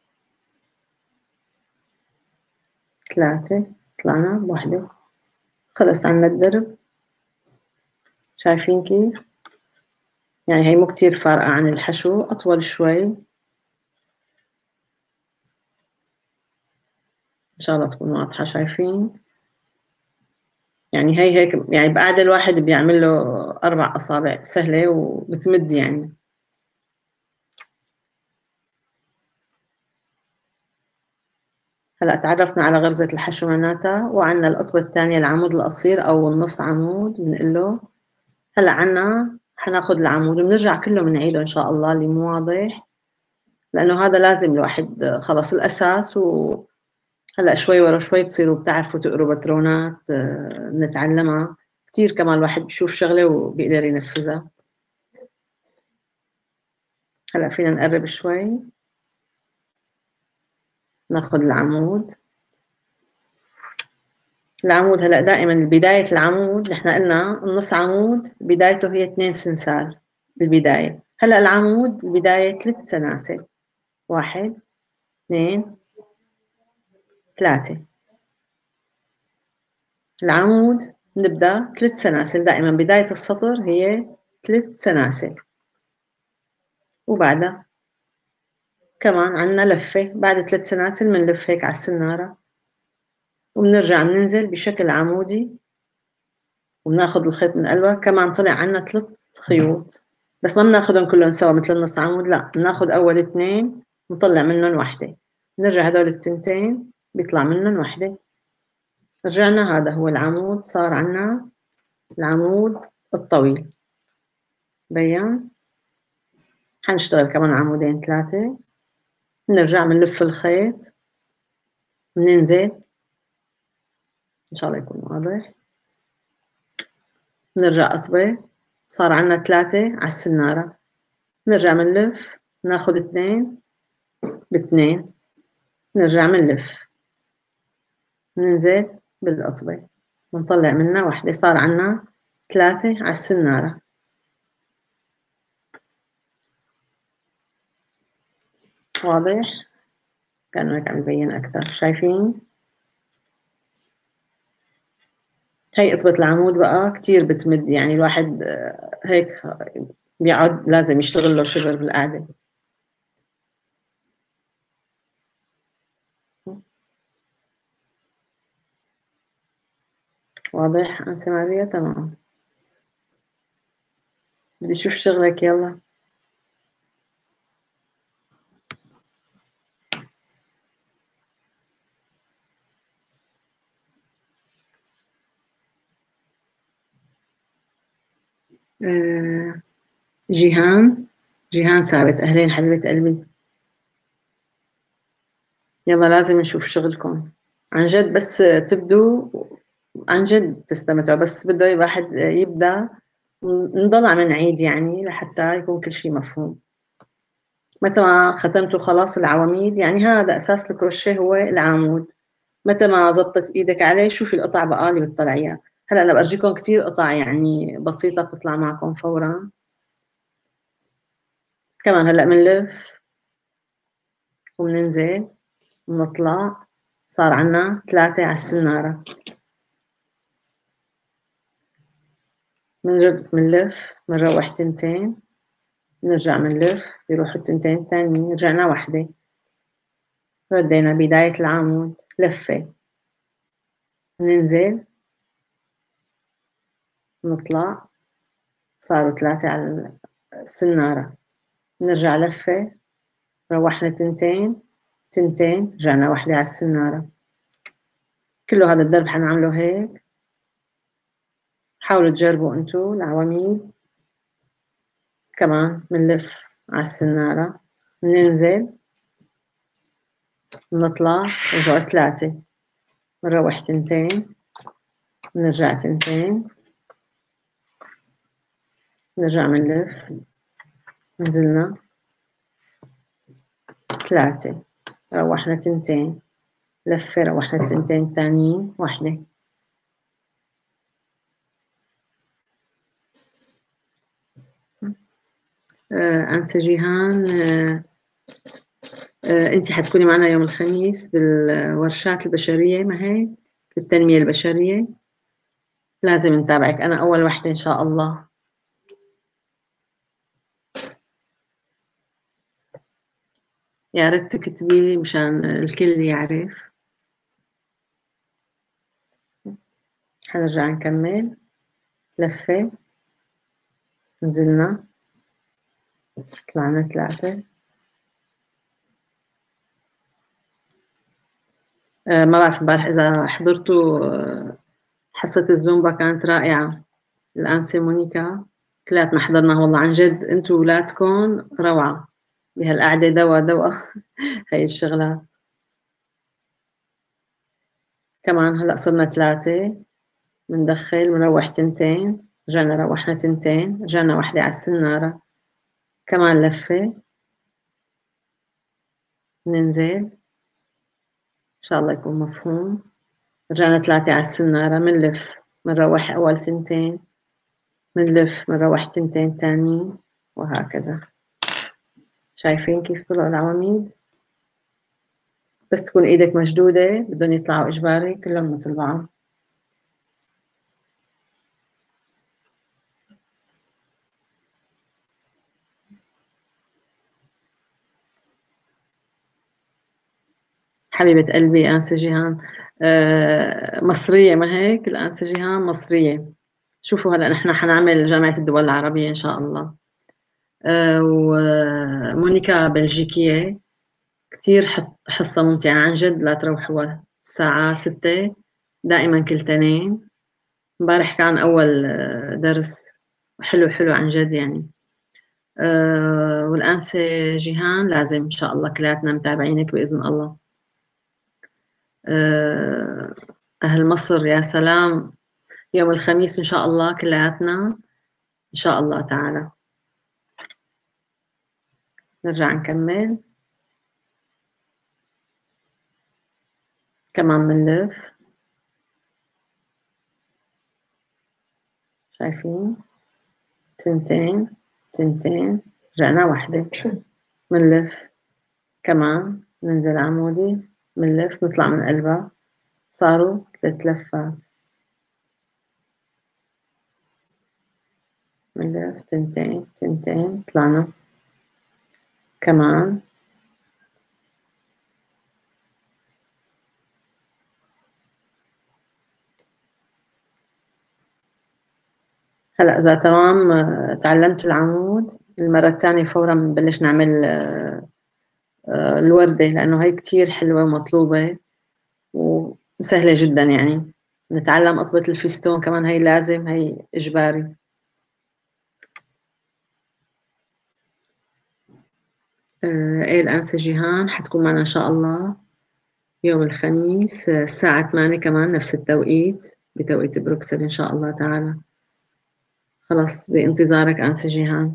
ثلاثة. طلعنا بوحدة، خلص عنا الدرب. شايفين كيف؟ يعني هي مو كتير فارقة عن الحشو، أطول شوي. إن شاء الله تكون واضحة. شايفين؟ يعني هي هيك يعني بقعد الواحد بيعمل له أربع أصابع سهلة وبتمد يعني. هلأ تعرفنا على غرزة الحشو معناتها، وعنا القطبة الثانية العمود القصير أو النص عمود بنقول له. هلأ عنا حناخد العمود وبنرجع كله بنعيده إن شاء الله اللي مو واضح، لأنه هذا لازم الواحد خلص الأساس، وهلأ شوي ورا شوي تصيروا بتعرفوا تقروا باترونات آه، نتعلمها كتير، كمان الواحد بيشوف شغلة وبيقدر ينفذها. هلأ فينا نقرب شوي، ناخد العمود. العمود هلأ دائما بداية العمود نحن قلنا النص عمود بدايته هي اثنين سنسال بالبداية. هلأ العمود البداية ثلاث سلاسل، واحد اثنين ثلاثة. العمود نبدأ ثلاث سلاسل، دائما بداية السطر هي ثلاث سلاسل، وبعدها كمان عنا لفة بعد ثلاث سلاسل بنلف هيك على السنارة، وبنرجع بننزل بشكل عمودي وبناخد الخيط من قلبه. كمان طلع عنا ثلاث خيوط، بس ما بناخدهم كلهم سوا مثل النص عمود، لا بناخد أول اثنين ونطلع منهم وحدة، نرجع هدول التنتين بيطلع منهم وحدة. رجعنا، هذا هو العمود، صار عنا العمود الطويل بيان. حنشتغل كمان عمودين ثلاثة، نرجع بنلف الخيط، بننزل إن شاء الله يكون واضح، نرجع قطبة، صار عنا ثلاثة على السنارة، نرجع بنلف، ناخد اثنين باثنين، نرجع بنلف، ننزل بالقطبة، بنطلع منها وحدة، صار عنا ثلاثة على السنارة. واضح؟ كأنه هيك عم يبين أكثر، شايفين؟ هي قطبة العمود بقى كتير بتمد، يعني الواحد آه، هيك بيقعد لازم يشتغل له شغل بالقعدة. واضح أنسة ماريا؟ تمام. بدي أشوف شغلك، يلا. آه، جيهان جيهان ثابت، أهلين حبيبة قلبي. يلا لازم نشوف شغلكم عن جد، بس تبدوا عن جد تستمتعوا، بس بده الواحد يبدأ، نضل عم نعيد يعني لحتى يكون كل شيء مفهوم. متى ما ختمتوا خلاص العواميد، يعني هذا أساس الكروشيه هو العمود، متى ما زبطت إيدك عليه شوفي القطع بقى اللي بتطلعيها. هلا أنا برجيكم كتير قطع يعني بسيطة بتطلع معكم فورا. كمان هلا بنلف وبننزل ونطلع، صار عنا ثلاثة على السنارة، بنرد بنلف بنروح تنتين، نرجع بنلف بيروحوا التنتين التانيين، رجعنا وحدة، ردينا بداية العمود لفة، ننزل نطلع، صاروا ثلاثة على السنارة، نرجع لفة، روحنا تنتين تنتين، رجعنا وحدة على السنارة. كله هذا الدرب حنعمله هيك، حاولوا تجربوا انتو العواميد. كمان بنلف على السنارة، ننزل نطلع، رجعوا ثلاثة، نروح تنتين، نرجع تنتين، نرجع بنلف، نزلنا ثلاثة، روحنا تنتين، لفة، روحنا التنتين الثانيين وحدة. آه أنسة جيهان، آه آه أنت حتكوني معنا يوم الخميس بالورشات البشرية، ما هيك؟ التنمية البشرية، لازم نتابعك، أنا أول وحدة إن شاء الله. يا ريت تكتبي مشان الكل يعرف. حنرجع نكمل لفة، نزلنا طلعنا ثلاثة. آه ما بعرف امبارح إذا حضرتوا آه حصة الزومبا كانت رائعة. الآنسة مونيكا كلياتنا حضرناها والله عن جد، انتوا ولادكم روعة بهالقعدة دوا دوا هاي الشغلات. كمان هلأ صرنا ثلاثة، بندخل بنروح تنتين، رجعنا روحنا تنتين، رجعنا وحدة على السنارة، كمان لفة، ننزل إن شاء الله يكون مفهوم. رجعنا ثلاثة على السنارة، منلف منروح أول تنتين، منلف منروح تنتين تانيين، وهكذا. شايفين كيف طلعوا العواميد؟ بس تكون إيدك مشدودة بدهم يطلعوا إجباري كلهم مثل بعض. حبيبة قلبي أنسة جيهان، آه مصرية ما هيك؟ الأنسة جيهان مصرية. شوفوا هلأ نحن حنعمل جامعة الدول العربية إن شاء الله. آه ومونيكا بلجيكية، كتير حصة ممتعة عن جد، لا تروحوا الساعة ستة دائما كل تنين. امبارح كان أول درس، حلو حلو عن جد يعني. أه والأنسة جيهان لازم إن شاء الله كلاتنا متابعينك بإذن الله. أه أهل مصر يا سلام، يوم الخميس إن شاء الله كلاتنا إن شاء الله تعالى. نرجع نكمل كمان منلف، شايفين؟ تنتين تنتين، رجعنا واحدة، منلف كمان، ننزل عمودي، منلف نطلع من قلبها، صاروا ثلاث لفات، منلف تنتين تنتين، طلعنا كمان، هلأ إذا تمام تعلمتوا العمود، المرة الثانية فورا بنبلش نعمل الوردة، لأنه هي كتير حلوة ومطلوبة وسهلة جدا يعني. نتعلم قطبة الفيستون كمان، هي لازم، هي إجباري. ايه الأنسة جيهان حتكون معنا إن شاء الله يوم الخميس الساعة ثمانية كمان نفس التوقيت بتوقيت بروكسل إن شاء الله تعالى. خلاص بانتظارك أنسة جيهان.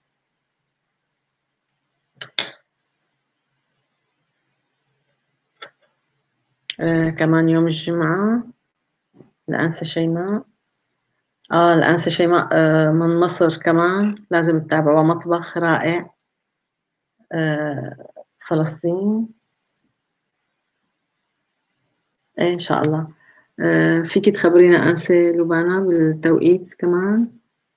آه كمان يوم الجمعة الأنسة شيماء، آه الأنسة شيماء آه من مصر كمان لازم تتابعوا، مطبخ رائع. آه فلسطين، إيه إن شاء الله. آه فيك تخبرينا أنسة لبنى بالتوقيت كمان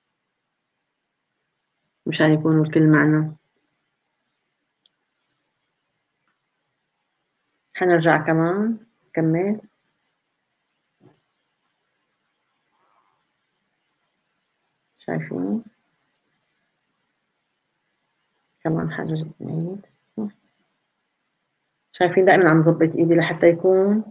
مشان يكونوا الكل معنا. حنرجع كمان كمل، شايفين؟ كمان حاجة نعيد، شايفين؟ دائما عم ظبط ايدي لحتى يكون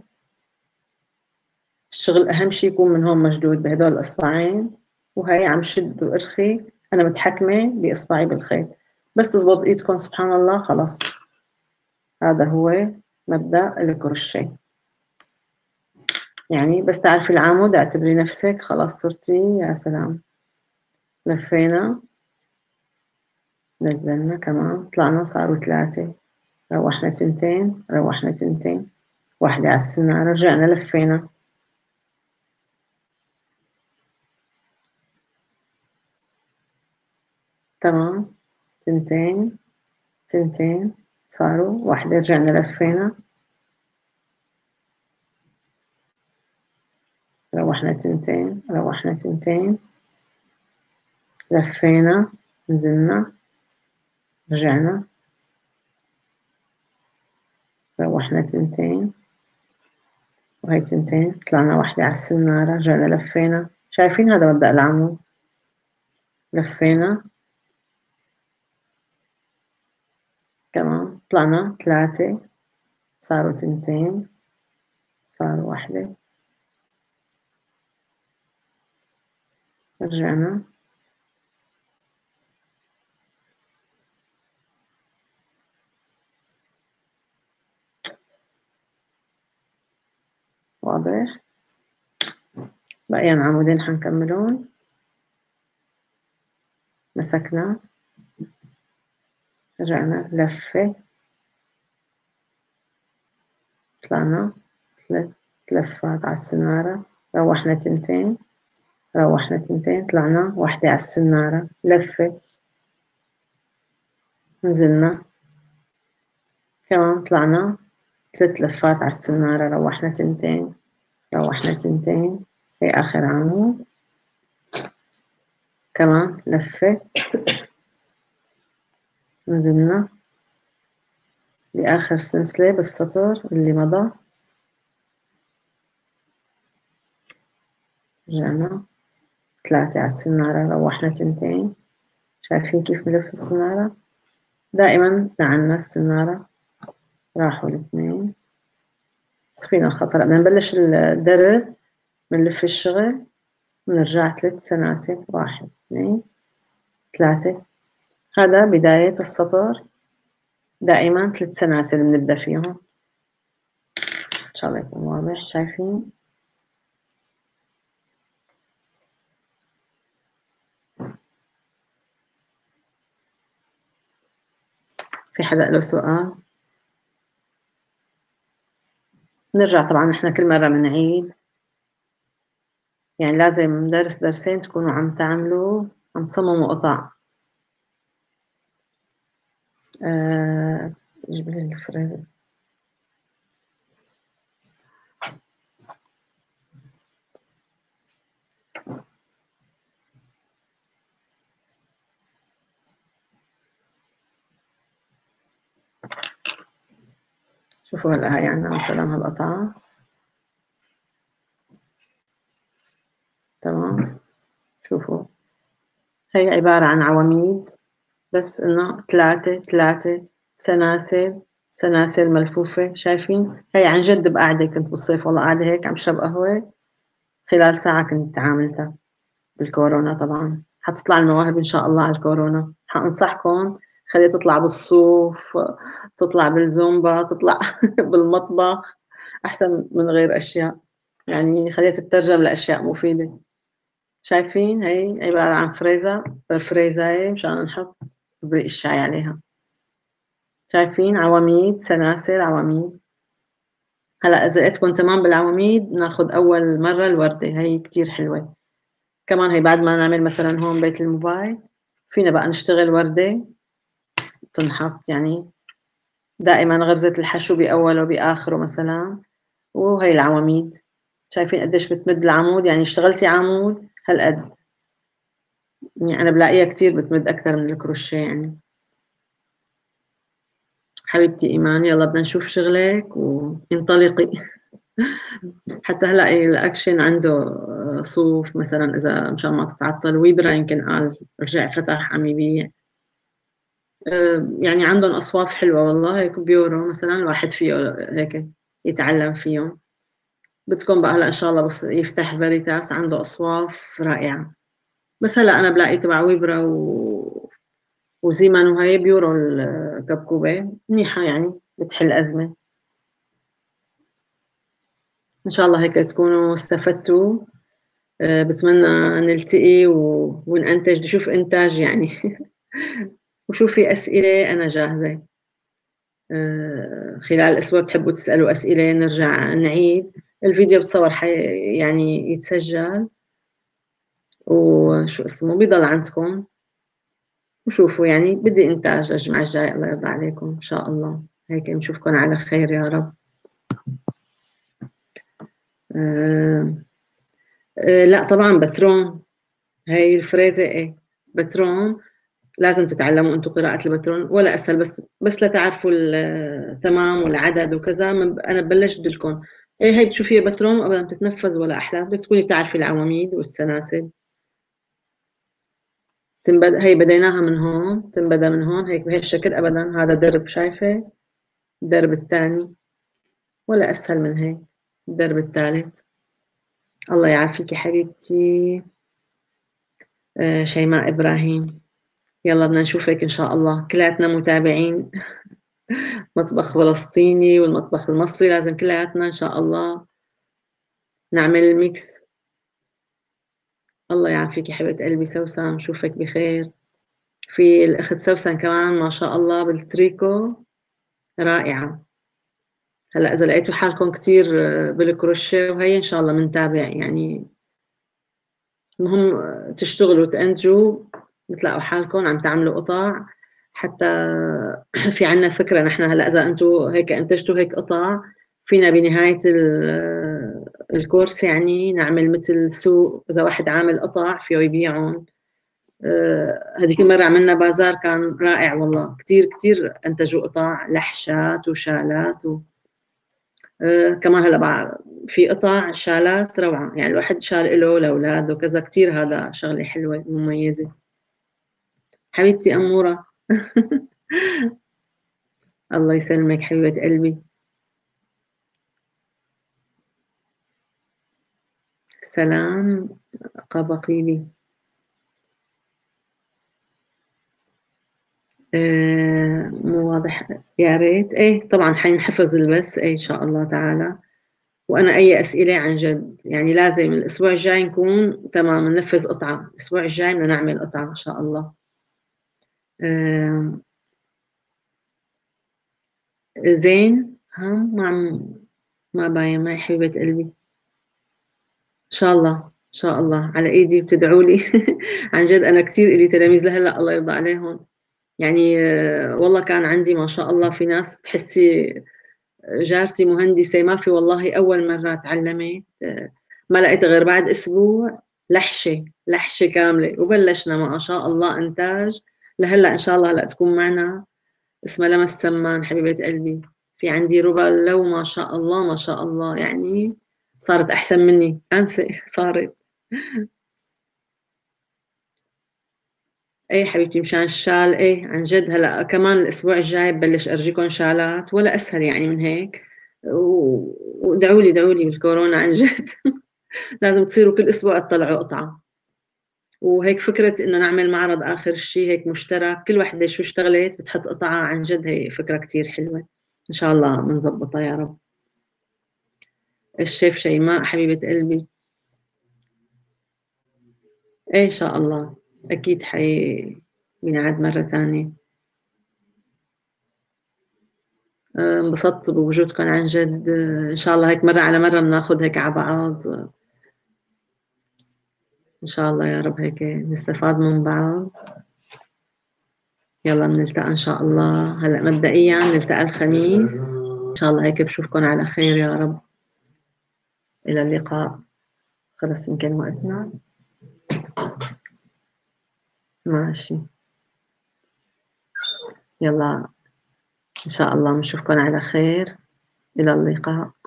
الشغل، اهم شيء يكون من هون مشدود بهدول الاصبعين، وهي عم شد وارخي، انا متحكمة باصبعي بالخيط. بس تزبط ايدكم سبحان الله خلاص. هذا هو مبدأ الكروشيه، يعني بس تعرفي العمود اعتبري نفسك خلاص صرتي يا سلام. لفينا، نزلنا كمان، طلعنا صاروا ثلاثة، روحنا تنتين، روحنا تنتين، واحدة على السنارة، رجعنا لفينا، تمام، تنتين تنتين، صاروا واحدة، رجعنا لفينا، روحنا تنتين، روحنا تنتين، لفينا، نزلنا، رجعنا، روحنا تنتين، وهي تنتين، طلعنا واحدة على السنارة، رجعنا لفينا، شايفين هذا مبدأ العمود، لفينا كمان طلعنا ثلاثة، صاروا تنتين، صاروا واحدة، رجعنا واضح. بقيان عمودين حنكملون، مسكنا رجعنا لفة، طلعنا ثلاث لفات على السنارة، روحنا تنتين، روحنا تنتين، طلعنا واحدة على السنارة، لفة، نزلنا كمان طلعنا ثلاث لفات على السنارة، روحنا تنتين، روحنا تنتين، هي آخر عمود، كمان لفة، نزلنا لآخر سلسلة بالسطر اللي مضى، رجعنا ثلاثة على السنارة، روحنا تنتين، شايفين كيف بلف السنارة؟ دائما نعنا السنارة، راحوا الاثنين، صفينا الخط. هلا بدنا نبلش الدرب، بنلف الشغل، بنرجع ثلاث سلاسل، واحد اثنين ثلاثة، هذا بداية السطر، دائما ثلاث سلاسل بنبدأ فيهم، إن شاء الله يكون واضح. شايفين؟ في حدا له سؤال؟ نرجع طبعا نحن كل مرة بنعيد، يعني لازم درس درسين تكونوا عم تعملوا، عم تصمموا قطع. آه، جيب لي الفريزر. شوفوا هلا هاي عنا مثلا هالقطعة، تمام. شوفوا هي عبارة عن عواميد، بس إنه ثلاثة ثلاثة سلاسل، سلاسل ملفوفة. شايفين؟ هي عن جد بقعدة كنت بالصيف والله قاعدة هيك عم شرب قهوة، خلال ساعة كنت تعاملتها بالكورونا. طبعا حتطلع المواهب إن شاء الله على الكورونا، حأنصحكم خليها تطلع بالصوف، تطلع بالزومبا، تطلع بالمطبخ، أحسن من غير أشياء، يعني خليها تترجم لأشياء مفيدة. شايفين؟ هي عبارة عن فريزة، فريزاية مشان نحط بريق الشاي عليها. شايفين؟ عواميد، سلاسل، عواميد. هلا إذا لقيتكم تمام بالعواميد ناخد أول مرة الوردة، هي كتير حلوة. كمان هي بعد ما نعمل مثلا هون بيت الموبايل فينا بقى نشتغل وردة تنحط، يعني دائما غرزة الحشو بأوله وبآخره مثلا، وهي العواميد. شايفين قديش بتمد العمود؟ يعني اشتغلتي عمود هالقد، يعني أنا بلاقيها كتير بتمد أكثر من الكروشيه. يعني حبيبتي إيمان، يلا بدنا نشوف شغلك وانطلقي. حتى هلا الأكشن عنده صوف مثلا، إذا مشان ما تتعطل، ويبرا يمكن قال رجع فتح عم يبيع، يعني عندهم أصواف حلوة والله، هيك بيورو مثلا الواحد فيه هيك يتعلم فيهم. بدكم بقى هلا إن شاء الله بس يفتح فيريتاس عنده أصواف رائعة. بس هلا أنا بلاقي تبع ويبرا و... وزيمان وهي بيورو الكبكوبة منيحة، يعني بتحل أزمة. إن شاء الله هيك تكونوا استفدتوا. أه بتمنى نلتقي و... وننتج، نشوف إنتاج يعني. وشوفي أسئلة أنا جاهزة. أه خلال الأسبوع تحبوا تسألوا أسئلة نرجع نعيد الفيديو، بتصور حي... يعني يتسجل وشو اسمه بيضل عندكم، وشوفوا يعني بدي إنتاج الجمعة الجاي، الله يرضى عليكم إن شاء الله. هيك نشوفكم على خير يا رب. أه أه لا طبعا بترون، هاي الفريزة ايه بترون، لازم تتعلموا انتم قراءة البترون، ولا اسهل، بس بس لتعرفوا التمام والعدد وكذا. انا ببلش بدلكم إيه هي بتشوفيها بترون وأبدًا بتتنفّذ ولا أحلى، بدِك تكوني بتعرفي العواميد والسلاسل. تنبد هي بديناها من هون، تنبدا من هون هيك بهالشكل أبدًا، هذا درب شايفة؟ الدرب التاني ولا أسهل من هيك، الدرب التالت. الله يعافيكِ حبيبتي آآ شيماء إبراهيم، يالّا بدنا نشوفِك إن شاء الله، كلّياتنا متابعين مطبخ فلسطيني والمطبخ المصري، لازم كلّياتنا إن شاء الله نعمل mix. الله يعافيكِ حبيبة قلبي سوسن، نشوفِك بخير. في الأخت سوسن كمان ما شاء الله بالتريكو رائعة. هلأ إذا لقيتوا حالكم كتير بالكروشيه وهي إن شاء الله بنتابع يعني المهم تشتغلوا تأنتجوا بتلاقوا حالكم عم تعملوا قطع حتى في عنا فكرة نحن هلأ إذا أنتم هيك أنتجتوا هيك قطع فينا بنهاية ال الكورس يعني نعمل متل سوق إذا واحد عامل قطع فيه يبيعهم. آآ هاديك المرّة عملنا بازار كان رائع والله، كتير كتير أنتجوا قطع لحشات وشالات و آآ كمان هلأ بع في قطع شالات روعة، يعني الواحد شال إله لأولاده وكذا كتير هذا شغلة حلوة ومميزة. حبيبتي أمورة الله يسلمك حبيبة قلبي. سلام قبقيلي. آآ مو واضح يا ريت، إيه طبعًا حينحفظ البث إيه إن شاء الله تعالى. وأنا أي أسئلة عن جد يعني لازم الأسبوع الجاي نكون تمام ننفذ قطعة، الأسبوع الجاي بدنا نعمل قطعة إن شاء الله. آآ زين ها ما عم ما باين معي حبيبة قلبي. إن شاء الله، إن شاء الله على إيدي وبتدعوا لي عن جد أنا كتير إلي تلاميذ لهلأ الله يرضى عليهم. يعني والله كان عندي ما شاء الله في ناس بتحسّي جارتي مهندسة ما في والله أول مرّة اتعلّمت ما لقيتها غير بعد أسبوع لحشة، لحشة كاملة وبلّشنا ما شاء الله إنتاج لهلّأ إن شاء الله هلأ تكون معنا اسمها لمى السمان حبيبة قلبي. في عندي رُبا اللو ما شاء الله، ما شاء الله يعني صارت أحسن منّي، أنسة صارت. إيه حبيبتي مشان الشال إيه عن جد هلأ كمان الأسبوع الجاي ببلش أرجيكم شالات ولا أسهل يعني من هيك. و وادعوا لي ادعوا لي بالكورونا عن جد لازم تصيروا كل أسبوع تطلعوا قطعة. وهيك فكرة إنه نعمل معرض آخر الشي هيك مشترك كل وحدة شو اشتغلت بتحط قطعة عن جد هي فكرة كتير حلوة. إن شاء الله بنضبطها يا رب. الشيف شيماء حبيبة قلبي. إيه إن شاء الله أكيد حي بينعاد مرة تانية. آآ انبسطت بوجودكم عن جد، إن شاء الله هيك مرّة على مرّة بناخد هيك على بعض، إن شاء الله يا رب هيك نستفاد من بعض. يالّا بنلتقى إن شاء الله، هلأ مبدئيًا نلتقى الخميس، إن شاء الله هيك باشوفكم على خير يا رب. إلى اللقاء. خلص يمكن وقتنا؟ ماشي. يالّا إن شاء الله بنشوفكم على خير، إلى اللقاء.